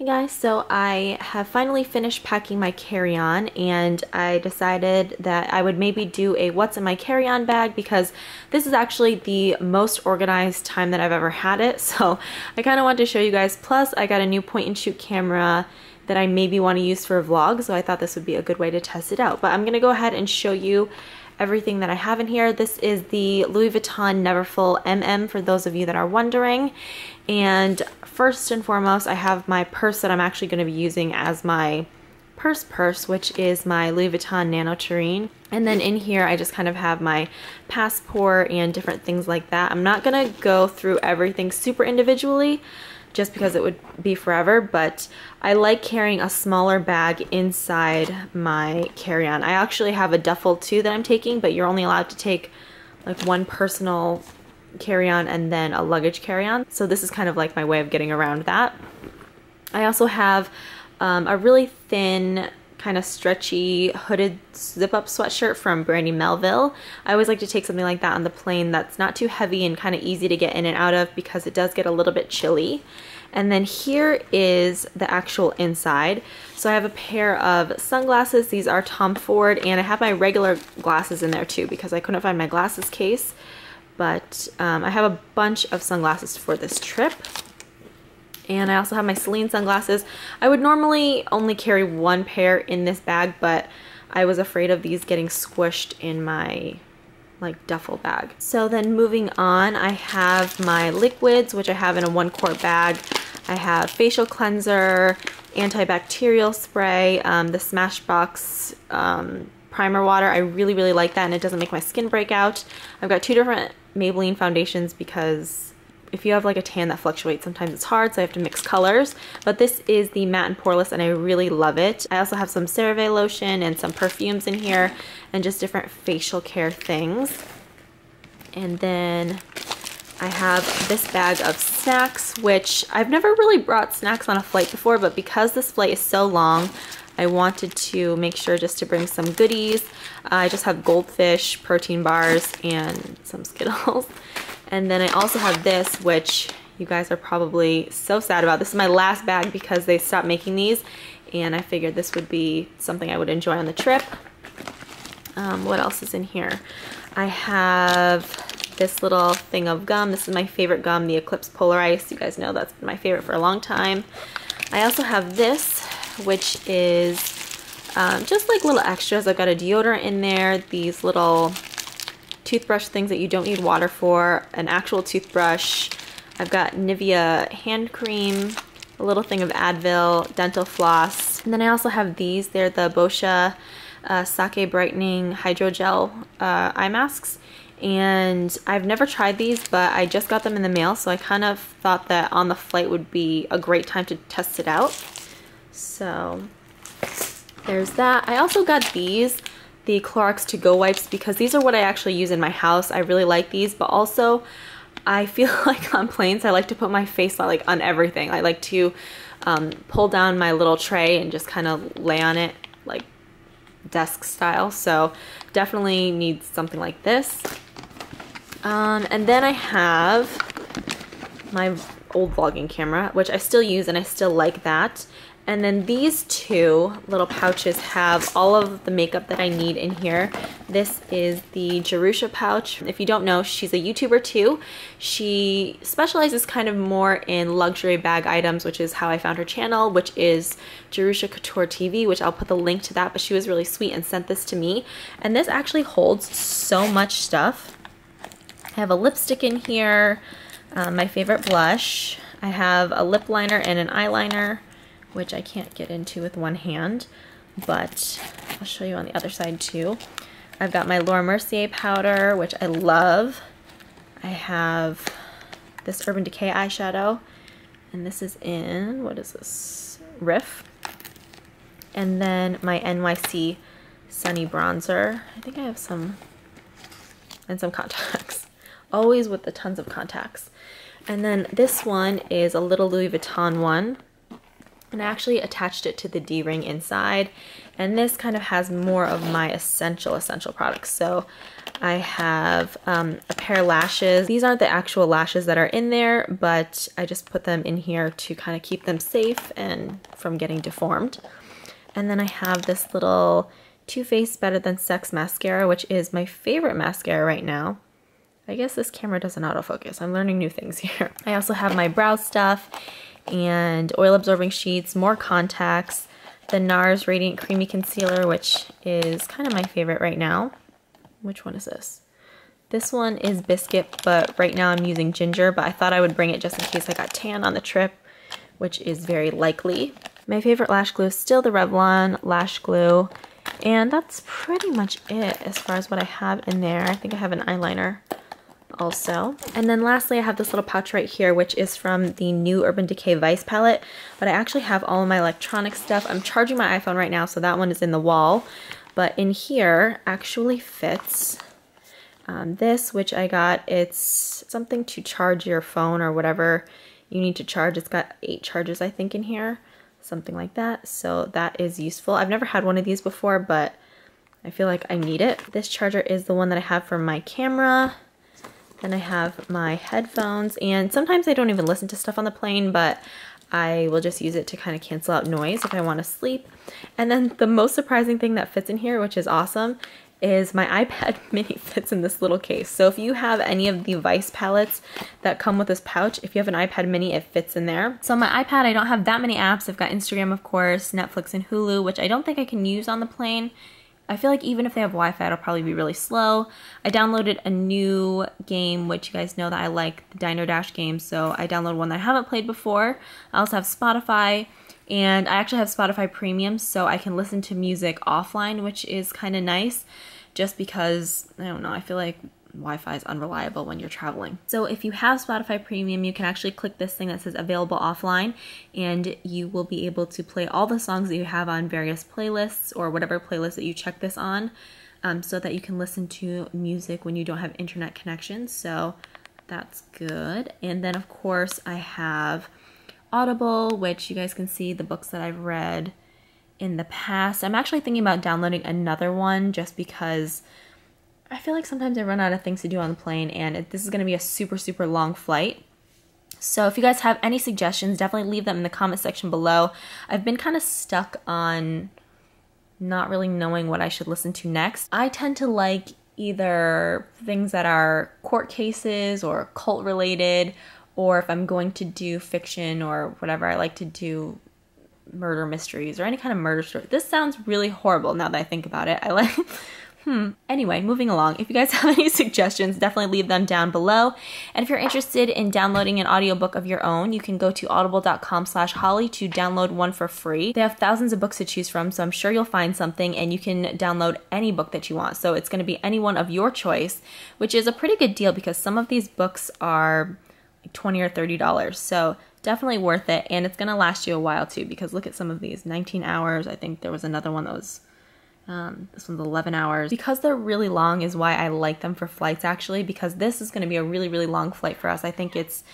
Hey guys, so I have finally finished packing my carry-on and I decided that I would maybe do a what's in my carry-on bag because this is actually the most organized time that I've ever had it. So I kind of wanted to show you guys. Plus I got a new point and shoot camera that I maybe want to use for a vlog, so I thought this would be a good way to test it out. But I'm gonna go ahead and show you everything that I have in here. This is the Louis Vuitton Neverfull MM for those of you that are wondering. And first and foremost, I have my purse that I'm actually going to be using as my purse, which is my Louis Vuitton Nano Turine. And then in here, I just kind of have my passport and different things like that. I'm not going to go through everything super individually, just because it would be forever, but I like carrying a smaller bag inside my carry-on. I actually have a duffel too that I'm taking, but you're only allowed to take like one personal carry-on and then a luggage carry-on. So this is kind of like my way of getting around that. I also have a really thin, kind of stretchy hooded zip-up sweatshirt from Brandy Melville. I always like to take something like that on the plane that's not too heavy and kind of easy to get in and out of because it does get a little bit chilly. And then here is the actual inside. So I have a pair of sunglasses. These are Tom Ford, and I have my regular glasses in there too because I couldn't find my glasses case. But I have a bunch of sunglasses for this trip. And I also have my Celine sunglasses. I would normally only carry one pair in this bag, but I was afraid of these getting squished in my like duffel bag. So then moving on, I have my liquids, which I have in a 1-quart bag. I have facial cleanser, antibacterial spray, the Smashbox primer water. I really like that, and it doesn't make my skin break out. I've got 2 different Maybelline foundations because if you have like a tan that fluctuates, sometimes it's hard, so I have to mix colors. But this is the matte and poreless, and I really love it. I also have some CeraVe lotion and some perfumes in here, and just different facial care things. And then I have this bag of snacks, which I've never really brought snacks on a flight before, but because this flight is so long, I wanted to make sure just to bring some goodies. I just have Goldfish, protein bars, and some Skittles. And then I also have this, which you guys are probably so sad about. This is my last bag because they stopped making these, and I figured this would be something I would enjoy on the trip. What else is in here? I have this little thing of gum. This is my favorite gum, the Eclipse Polar Ice. You guys know that's been my favorite for a long time. I also have this, which is just like little extras. I've got a deodorant in there, these little toothbrush things that you don't need water for, an actual toothbrush. I've got Nivea hand cream, a little thing of Advil, dental floss. And then I also have these. They're the Boscia Sake Brightening Hydrogel eye masks. And I've never tried these, but I just got them in the mail, so I kind of thought that on the flight would be a great time to test it out. So there's that. I also got these, the Clorox To Go wipes, because these are what I actually use in my house. I really like these, but also I feel like on planes I like to put my face like on everything. I like to pull down my little tray and just kind of lay on it like desk style, so definitely need something like this. And then I have my old vlogging camera, which I still use and I still like that. And then these 2 little pouches have all of the makeup that I need in here. This is the Jerusha pouch. If you don't know, she's a YouTuber too. She specializes kind of more in luxury bag items, which is how I found her channel, which is Jerusha Couture TV, which I'll put the link to that, but she was really sweet and sent this to me. And this actually holds so much stuff. I have a lipstick in here, my favorite blush. I have a lip liner and an eyeliner, which I can't get into with one hand, but I'll show you on the other side too. I've got my Laura Mercier powder, which I love. I have this Urban Decay eyeshadow, and this is in, what is this? Riff. And then my NYC Sunny Bronzer. I think I have some, and some contacts. Always with the tons of contacts. And then this one is a little Louis Vuitton one. And I actually attached it to the D-ring inside, and this kind of has more of my essential products. So I have a pair of lashes. These aren't the actual lashes that are in there, but I just put them in here to kind of keep them safe and from getting deformed. And then I have this little Too Faced Better Than Sex mascara, which is my favorite mascara right now. I guess this camera doesn't autofocus. I'm learning new things here. I also have my brow stuff and oil absorbing sheets, more contacts, the NARS Radiant Creamy Concealer, which is kind of my favorite right now. Which one is this? This one is Biscuit, but right now I'm using Ginger, but I thought I would bring it just in case I got tan on the trip, which is very likely. My favorite lash glue is still the Revlon lash glue, and that's pretty much it as far as what I have in there. I think I have an eyeliner also. And then lastly, I have this little pouch right here, which is from the new Urban Decay Vice palette, but I actually have all of my electronic stuff. I'm charging my iPhone right now, so that one is in the wall, but in here actually fits this, which I got. It's something to charge your phone or whatever you need to charge. It's got 8 charges, I think, in here, something like that, so that is useful. I've never had one of these before, but I feel like I need it. This charger is the one that I have for my camera. Then I have my headphones, and sometimes I don't even listen to stuff on the plane, but I will just use it to kind of cancel out noise if I want to sleep. And then the most surprising thing that fits in here, which is awesome, is my iPad mini fits in this little case. So if you have any of the Vice palettes that come with this pouch, if you have an iPad mini, it fits in there. So on my iPad, I don't have that many apps. I've got Instagram, of course, Netflix, and Hulu, which I don't think I can use on the plane. I feel like even if they have Wi-Fi, it'll probably be really slow. I downloaded a new game, which you guys know that I like, the Dino Dash game, so I downloaded one that I haven't played before. I also have Spotify, and I actually have Spotify Premium, so I can listen to music offline, which is kind of nice, just because, I don't know, I feel like Wi-Fi is unreliable when you're traveling. So if you have Spotify Premium, you can actually click this thing that says available offline, and you will be able to play all the songs that you have on various playlists or whatever playlist that you check this on, so that you can listen to music when you don't have internet connection. So that's good. And then of course I have Audible, which you guys can see the books that I've read in the past. I'm actually thinking about downloading another one just because I feel like sometimes I run out of things to do on the plane, and this is going to be a super long flight. So if you guys have any suggestions, definitely leave them in the comment section below. I've been kind of stuck on not really knowing what I should listen to next. I tend to like either things that are court cases or cult related, or if I'm going to do fiction or whatever, I like to do murder mysteries or any kind of murder story. This sounds really horrible now that I think about it. I like... Anyway, moving along. If you guys have any suggestions, definitely leave them down below. And if you're interested in downloading an audiobook of your own, you can go to audible.com/holly to download one for free. They have thousands of books to choose from, so I'm sure you'll find something, and you can download any book that you want. So it's going to be any one of your choice, which is a pretty good deal because some of these books are like $20 or $30. So definitely worth it, and it's going to last you a while too, because look at some of these. 19 hours. I think there was another one that was this one's 11 hours. Because they're really long is why I like them for flights, actually, because this is going to be a really long flight for us. I think it's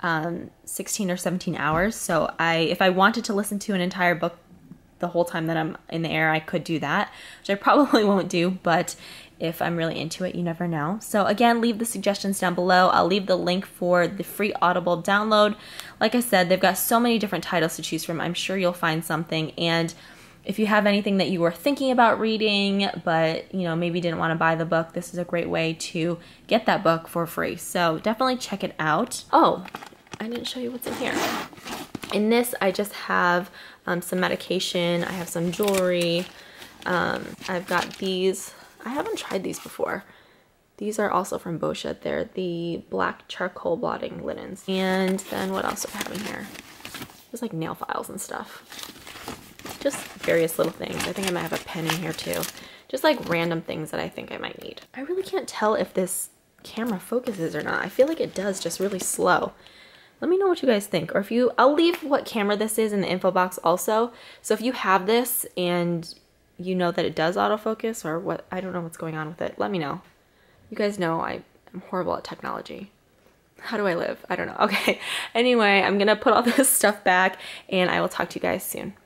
16 or 17 hours. So if I wanted to listen to an entire book the whole time that I'm in the air, I could do that, which I probably won't do, but if I'm really into it, you never know. So again, leave the suggestions down below. I'll leave the link for the free Audible download. Like I said, they've got so many different titles to choose from. I'm sure you'll find something. And if you have anything that you were thinking about reading, but maybe didn't want to buy the book, this is a great way to get that book for free. So definitely check it out. Oh, I didn't show you what's in here. In this, I just have some medication. I have some jewelry. I've got these. I haven't tried these before. These are also from Boscia. They're the black charcoal blotting linens. And then what else do I have in here? There's like nail files and stuff. Just various little things. I think I might have a pen in here too. Just like random things that I think I might need. I really can't tell if this camera focuses or not. I feel like it does, just really slow. Let me know what you guys think. Or if you, I'll leave what camera this is in the info box also. So if you have this and you know that it does autofocus or what, I don't know what's going on with it, let me know. You guys know I'm horrible at technology. How do I live? I don't know. Okay. Anyway, I'm gonna put all this stuff back and I will talk to you guys soon.